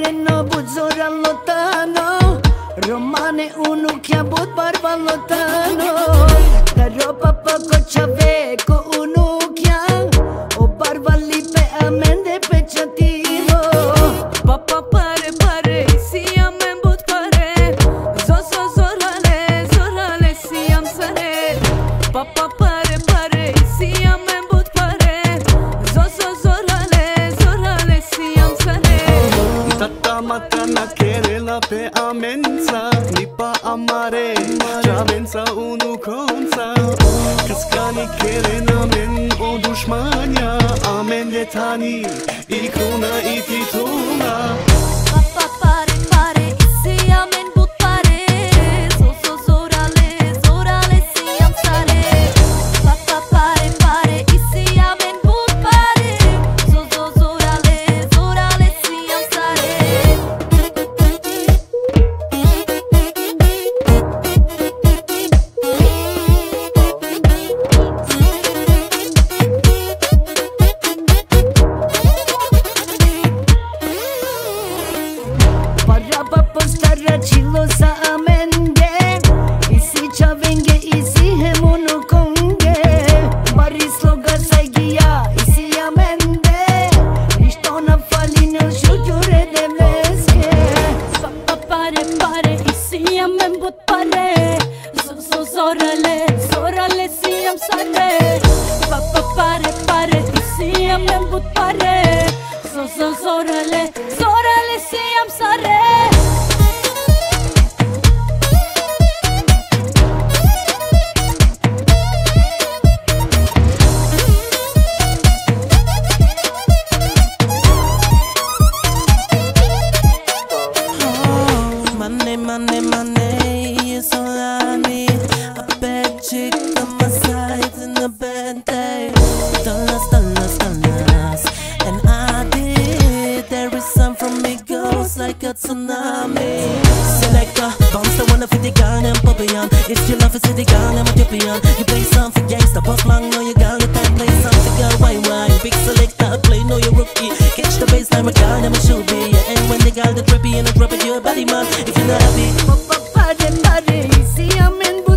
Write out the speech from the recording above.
pare no buzzora lontano, Romane uno che ha but barba lontano. Però papà coccia veco uno che ha, o barba lì pe amende pe ciativo. Papà pare, si amen but pare, zorale, si am sare. Papà pare, si amen but pare, zorale, si am sare. Tata matana querela pe amenza, nipa amare, javenza unu konsa. Kıskani keren amen o düşmanya, amen de tani, ikuna itituna. Papà pare, si amen but pare, zorale, si am sare. Papà pare, si amen but pare, zorale, si am sare. Para papà stare chilo sa amende, isi chavenge isi hemono konge. Baris loga saigia isi amende, istona falino shujure de bleske. Papà pare, si amen but pare, zorale, si am sare. Papà pare, si amen but pare, zorale, si am sare. Money is all I need. A bad chick on my side in a bad day. Dollars, and I did. There is some from me goes like a tsunami. Selector, bounce the one for the gun and Papillon. If you love it, the gun and Papillon. You play some for gangsta, boss long, know you got it. Play some for girl, wine. Big selector, play, know you rookie. Catch the baseline, my gun and my shoe be. And when they got the trippy and the drop it, you're a body man. If you're not happy, Papà pare, isi amen